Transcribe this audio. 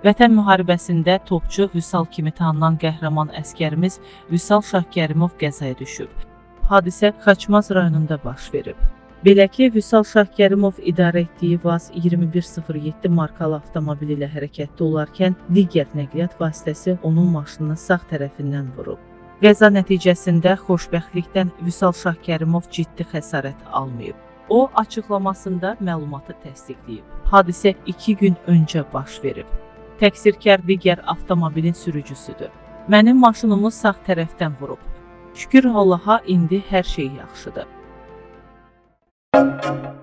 Vətən müharibəsində topçu Vüsal kimi tanınan qəhrəman əsgərimiz Vüsal Şahkərimov qəzaya düşüb. Hadisə Xaçmaz rayonunda baş verib. Belə ki, Vüsal Şahkərimov idarə etdiyi VAZ 2107 markalı avtomobil ilə hərəkətdə olarkən digər nəqliyyat vasitəsi onun maşınının sağ tərəfindən vurub. Qəza nəticəsində xoşbəxtlikdən Vüsal Şahkərimov ciddi xəsarət almayıb. O, açıqlamasında məlumatı təsdiqləyib. Hadisə 2 gün öncə baş verib. Təqsirkar digər avtomobilin sürücüsüdür. Mənim maşınımı sağ tərəfdən vurub. Şükür Allaha, indi hər şey yaxşıdır.